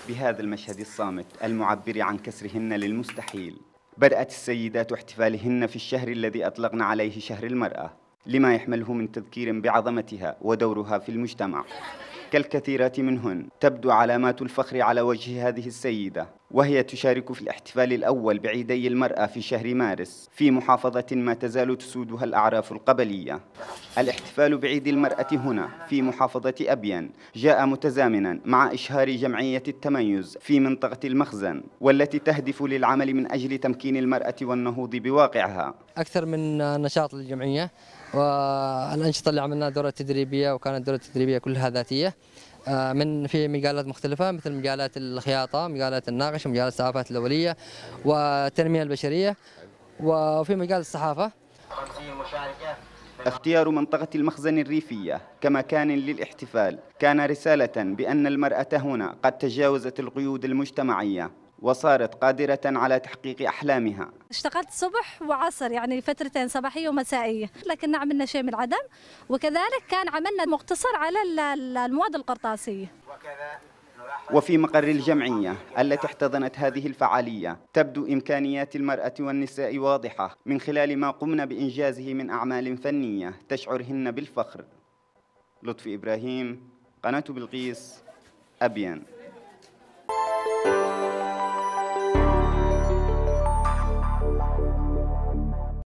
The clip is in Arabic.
بهذا المشهد الصامت المعبر عن كسرهن للمستحيل، بدأت السيدات احتفالهن في الشهر الذي أطلقنا عليه شهر المرأة، لما يحمله من تذكير بعظمتها ودورها في المجتمع. كالكثيرات منهن تبدو علامات الفخر على وجه هذه السيدة، وهي تشارك في الاحتفال الأول بعيدي المرأة في شهر مارس في محافظة ما تزال تسودها الأعراف القبلية. الاحتفال بعيد المرأة هنا في محافظة أبين جاء متزامنا مع إشهار جمعية التميز في منطقة المخزن، والتي تهدف للعمل من أجل تمكين المرأة والنهوض بواقعها. أكثر من نشاط للجمعية، والأنشطة اللي عملناها دورة تدريبية، وكانت الدورة التدريبية كلها ذاتية في مجالات مختلفة، مثل مجالات الخياطة، مجالات الناقش، ومجالات الثقافات الأولية والتنمية البشرية، وفي مجال الصحافة. اختيار منطقة المخزن الريفية كمكان للاحتفال كان رسالة بأن المرأة هنا قد تجاوزت القيود المجتمعية وصارت قادرة على تحقيق أحلامها. اشتغلت صبح وعصر، يعني فترتين صباحية ومسائية، لكن عملنا شيء من العدم، وكذلك كان عملنا مقتصر على المواد القرطاسية. وفي مقر الجمعية التي احتضنت هذه الفعالية تبدو إمكانيات المرأة والنساء واضحة من خلال ما قمنا بإنجازه من أعمال فنية تشعرهن بالفخر. لطفي إبراهيم، قناة بلقيس، أبين.